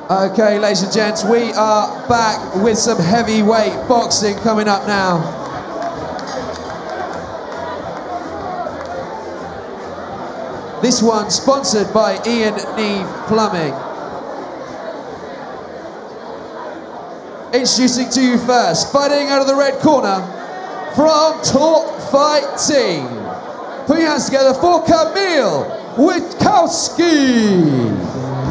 Okay, ladies and gents, we are back with some heavyweight boxing coming up now. This one sponsored by Ian Neve Plumbing. Introducing to you first, fighting out of the red corner, from Talk Fight Team. Put your hands together for Kamil Witkowski.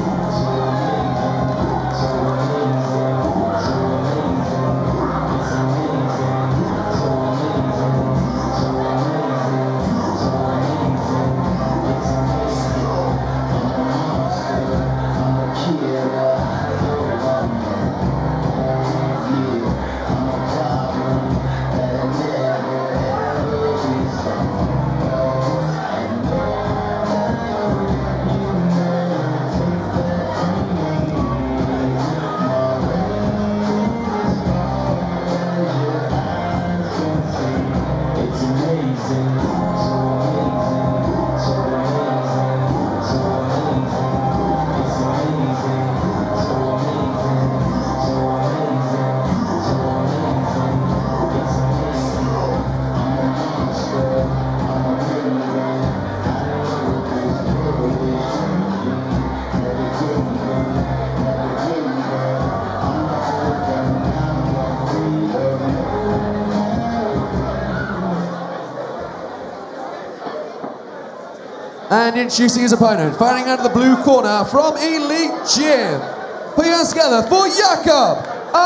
And introducing his opponent, fighting out of the blue corner from Elite Gym. Put your hands together for Jakub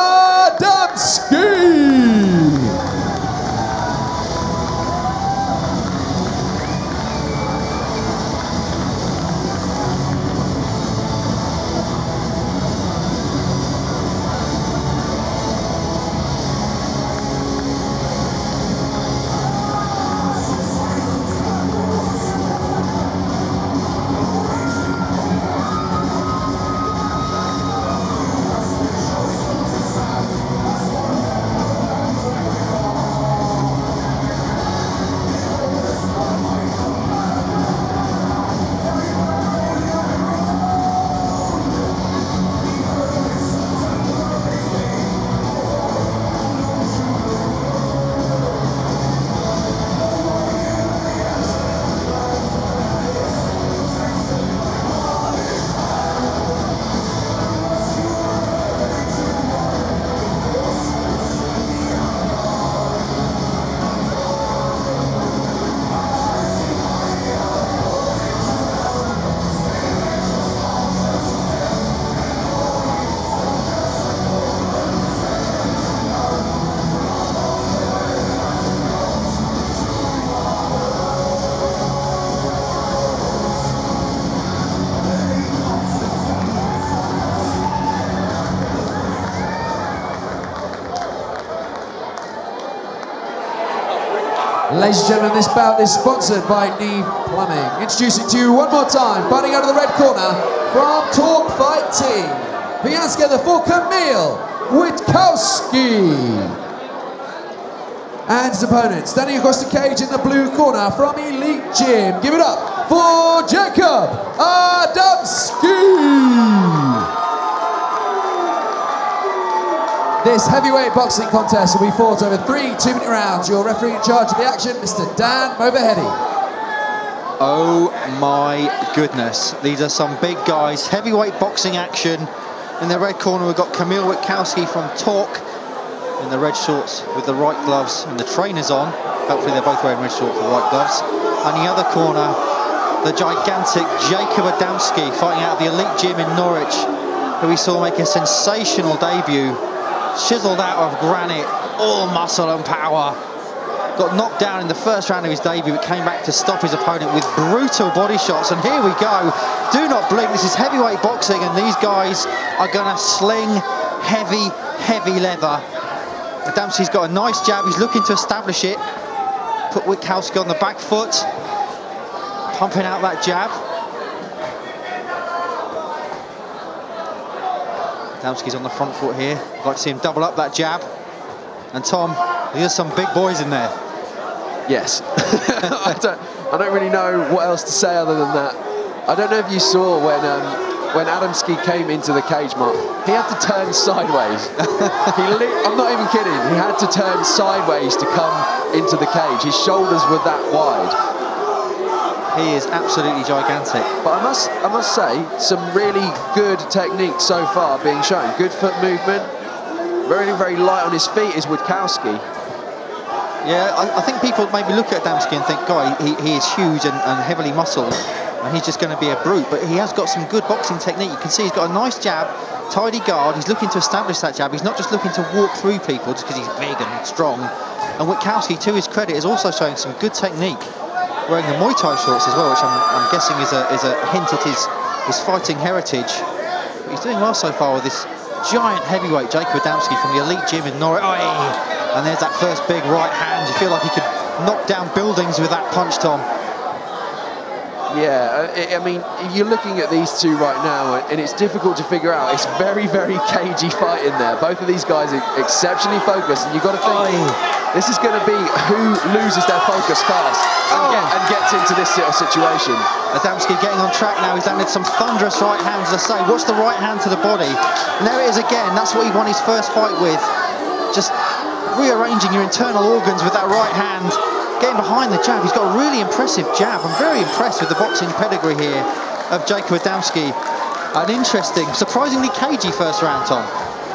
Adamski. Ladies and gentlemen, this bout is sponsored by Neve Plumbing. Introducing to you one more time, fighting out of the red corner from Talk Fight Team. Put your hands together for Kamil Witkowski. And his opponent, standing across the cage in the blue corner from Elite Gym. Give it up for Jakub Adamski. This heavyweight boxing contest will be fought over 3 2-minute rounds. Your referee in charge of the action, Mr. Dan Moverheady. Oh my goodness, these are some big guys. Heavyweight boxing action. In the red corner we've got Kamil Witkowski from Talk in the red shorts with the white gloves and the trainers on. Hopefully they're both wearing red shorts with white gloves. On the other corner, the gigantic Jakub Adamski fighting out of the Elite Gym in Norwich, who we saw make a sensational debut. Chiseled out of granite, all muscle and power. Got knocked down in the first round of his debut, but came back to stop his opponent with brutal body shots. And here we go. Do not blink. This is heavyweight boxing, and these guys are going to sling heavy, heavy leather. Adamski's got a nice jab. He's looking to establish it. Put Witkowski on the back foot. Pumping out that jab. Adamski's on the front foot here. I'd like to see him double up that jab. And Tom, there's some big boys in there. Yes. I don't really know what else to say other than that. I don't know if you saw when when Adamski came into the cage, Mark, he had to turn sideways. I'm not even kidding. He had to turn sideways to come into the cage. His shoulders were that wide. He is absolutely gigantic. But I must say, some really good technique so far being shown. Good foot movement. Very, very light on his feet is Witkowski. Yeah, I think people maybe look at Adamski and think, God, he is huge and heavily muscled, and he's just going to be a brute. But he has got some good boxing technique. You can see he's got a nice jab, tidy guard. He's looking to establish that jab. He's not just looking to walk through people just because he's big and strong. And Witkowski, to his credit, is also showing some good technique, wearing the Muay Thai shorts as well, which I'm guessing is a hint at his fighting heritage. But he's doing well so far with this giant heavyweight Jakub Adamski from the elite gym in Norwich. And there's that first big right hand. You feel like he could knock down buildings with that punch, Tom. Yeah, I mean, you're looking at these two right now, and it's difficult to figure out. It's very, very cagey fight in there. Both of these guys are exceptionally focused, and you've got to think, this is going to be who loses their focus first and gets into this sort of situation. Adamski getting on track now. He's landed some thunderous right hands, as I say. Watch the right hand to the body. And there it is again. That's what he won his first fight with. Just rearranging your internal organs with that right hand. Getting behind the jab. He's got a really impressive jab. I'm very impressed with the boxing pedigree here of Jakub Adamski. An interesting, surprisingly cagey first round, Tom.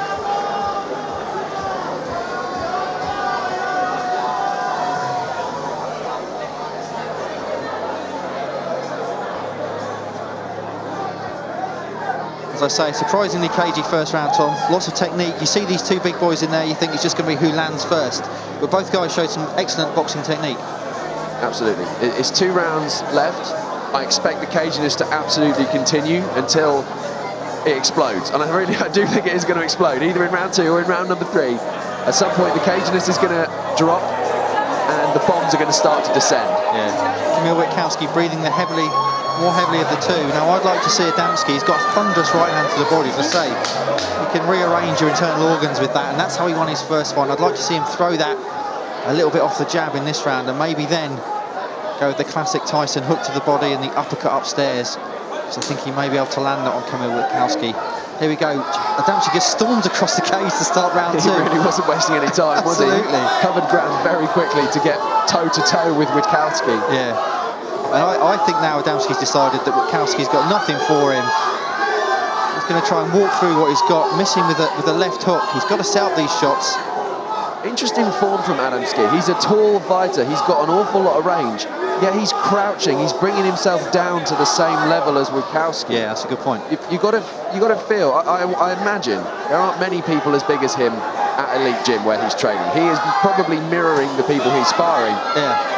As I say, surprisingly cagey first round, Tom. Lots of technique. You see these two big boys in there, you think it's just going to be who lands first. But both guys showed some excellent boxing technique. Absolutely. It's 2 rounds left. I expect the caginess to absolutely continue until it explodes. And I do think it is going to explode, either in round 2 or in round number 3. At some point, the caginess is going to drop and the bombs are going to start to descend. Yeah. Kamil Witkowski breathing more heavily of the two. Now, I'd like to see Adamski. He's got a thunderous right hand to the body, as I say. You can rearrange your internal organs with that, and that's how he won his first fight. I'd like to see him throw that a little bit off the jab in this round, and maybe then go with the classic Tyson hook to the body and the uppercut upstairs. So I think he may be able to land that on Kamil Witkowski. Here we go. Adamski just storms across the cage to start round 2. He really wasn't wasting any time, was he? Absolutely. Covered ground very quickly to get toe-to-toe with Witkowski. Yeah. And I think now Adamski's decided that Witkowski's got nothing for him. He's going to try and walk through what he's got, miss him with a left hook. He's got to set up these shots. Interesting form from Adamski. He's a tall fighter. He's got an awful lot of range. Yeah, he's crouching. He's bringing himself down to the same level as Witkowski. Yeah, that's a good point. You got to feel. I imagine there aren't many people as big as him at elite gym where he's training. He is probably mirroring the people he's sparring. Yeah.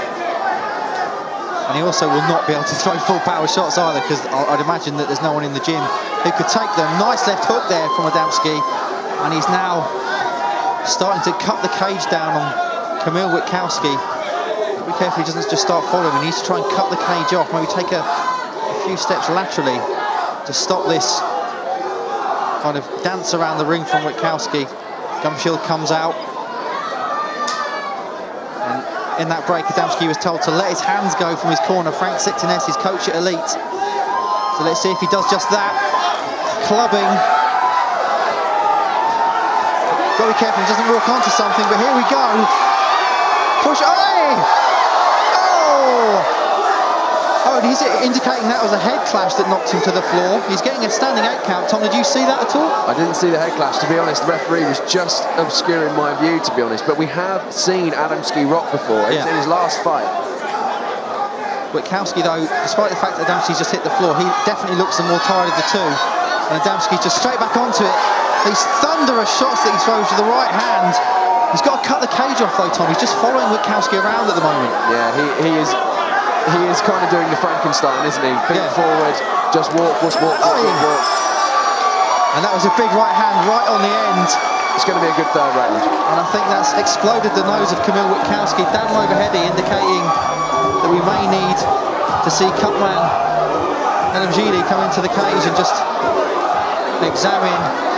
And he also will not be able to throw full power shots either, because I'd imagine that there's no one in the gym who could take them. Nice left hook there from Adamski, and he's now starting to cut the cage down on Kamil Witkowski. Be careful he doesn't just start following. He needs to try and cut the cage off, maybe take a few steps laterally to stop this kind of dance around the ring from Witkowski. Gum shield comes out. And in that break, Adamski was told to let his hands go from his corner. Frank Sictiness, his coach at Elite. So let's see if he does just that. Clubbing. Got to be careful he doesn't walk onto something, but here we go. Push. Oh, and he's indicating that was a head clash that knocked him to the floor. He's getting a standing 8 count. Tom, did you see that at all? I didn't see the head clash, to be honest. The referee was just obscuring my view, to be honest. But we have seen Adamski rock before. It was in his last fight. Witkowski, though, despite the fact that Adamski's just hit the floor, he definitely looks the more tired of the two. And Adamski just straight back onto it. These thunderous shots that he throws with the right hand. He's got to cut the cage off, though, Tom. He's just following Witkowski around at the moment. Yeah, he is kind of doing the Frankenstein, isn't he? Feet forward, just walk. And that was a big right hand right on the end. It's going to be a good third round. And I think that's exploded the nose of Kamil Witkowski, down overheady, indicating that we may need to see Cutman and Adamski come into the cage and just examine.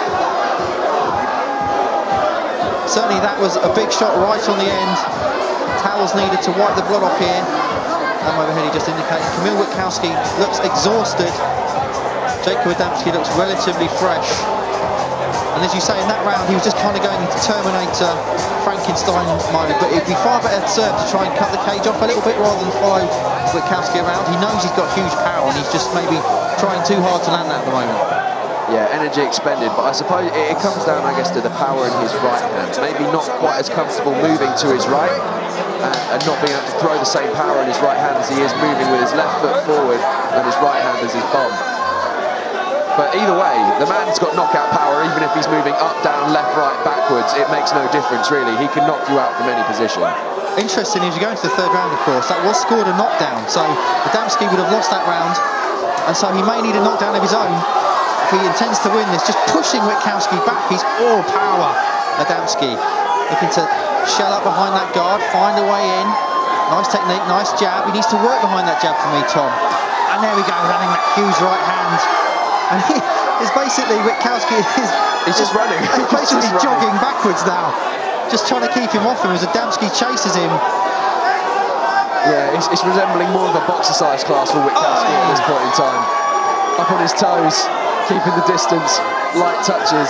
Certainly that was a big shot right on the end. Towels needed to wipe the blood off here. Down overhead, he just indicated. Kamil Witkowski looks exhausted. Jakub Adamski looks relatively fresh. And as you say, in that round, he was just kind of going into Terminator, Frankenstein mode, but it'd be far better served to try and cut the cage off a little bit rather than follow Witkowski around. He knows he's got huge power and he's just maybe trying too hard to land that at the moment. Yeah, energy expended, but I suppose it comes down, I guess, to the power in his right hand. Maybe not quite as comfortable moving to his right and not being able to throw the same power in his right hand as he is moving with his left foot forward and his right hand as his bomb. But either way, the man's got knockout power, even if he's moving up, down, left, right, backwards. It makes no difference, really. He can knock you out from any position. Interesting, as you go into the third round, of course, that was scored a knockdown, so Adamski would have lost that round, and so he may need a knockdown of his own if he intends to win this. Just pushing Witkowski back, he's all power. Adamski looking to shell up behind that guard, find a way in. Nice technique, nice jab. He needs to work behind that jab for me, Tom. And there we go, landing that huge right hand. And he is basically, Witkowski he's just running. He's basically jogging backwards now, just trying to keep him off him as Adamski chases him. Yeah, it's resembling more of a boxer-size class for Witkowski at this point in time. Up on his toes, keeping the distance, light touches.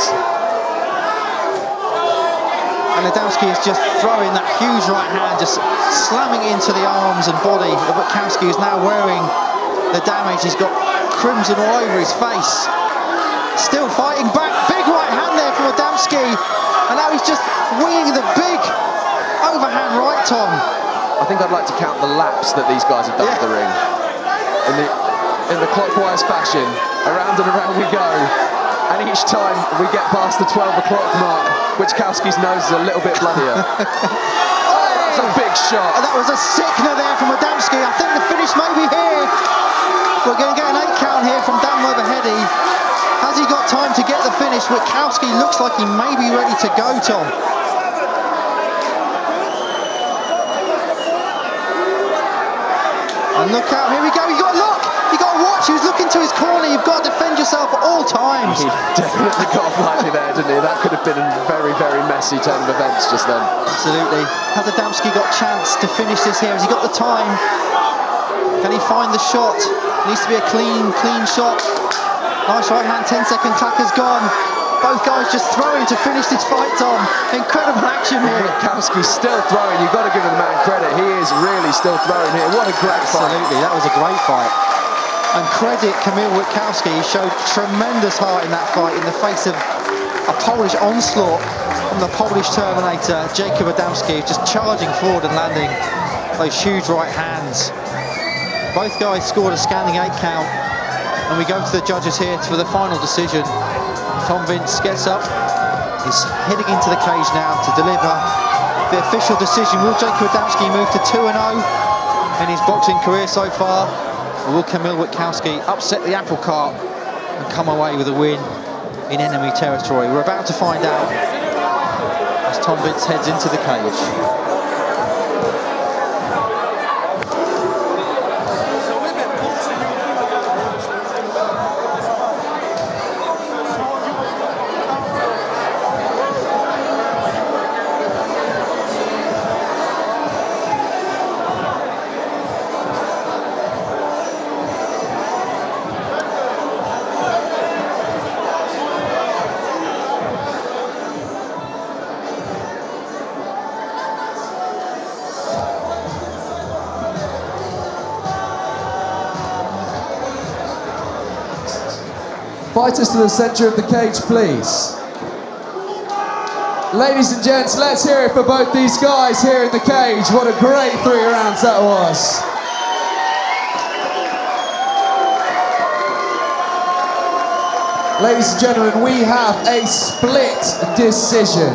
And Adamski is just throwing that huge right hand, just slamming into the arms and body of Witkowski, who's now wearing the damage. He's got crimson all over his face. Still fighting back. Big right hand there from Adamski. And now he's just winging the big overhand right, Tom. I think I'd like to count the laps that these guys have done to the ring. In the clockwise fashion, around and around we go. And each time we get past the 12 o'clock mark, Witkowski's nose is a little bit bloodier. Oh, that's a big shot. And that was a sickener there from Adamski. I think the finish may be here. We're going to get an 8 count here from Dan Weberheady. Has he got time to get the finish? Witkowski looks like he may be ready to go, Tom. And look out, here we go. You got to look. You got to watch. He was looking to his corner. You've got to defend yourself at all times. He definitely got off lightly there, didn't he? That could have been a very, very messy turn of events just then. Absolutely. Has Adamski got chance to finish this here? Has he got the time? Can he find the shot? Needs to be a clean shot. Nice right hand, 10-second clock has gone. Both guys just throwing to finish this fight, Tom. Incredible action here. Witkowski's still throwing. You've got to give the man credit. He is really still throwing here. What a great fight. Absolutely, that was a great fight. And credit Kamil Witkowski. He showed tremendous heart in that fight in the face of a Polish onslaught from the Polish Terminator. Jakub Adamski just charging forward and landing those huge right hands. Both guys scored a scanning 8 count. And we go to the judges here for the final decision. Tom Vince gets up, he's heading into the cage now to deliver the official decision. Will Jakub Adamski move to 2-0 in his boxing career so far? Or will Kamil Witkowski upset the apple cart and come away with a win in enemy territory? We're about to find out as Tom Vince heads into the cage. Fighters to the centre of the cage, please. Ladies and gents, let's hear it for both these guys here in the cage. What a great 3 rounds that was. Ladies and gentlemen, we have a split decision.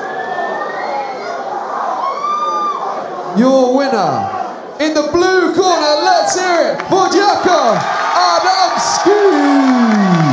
Your winner, in the blue corner, let's hear it for Jakub Adamski.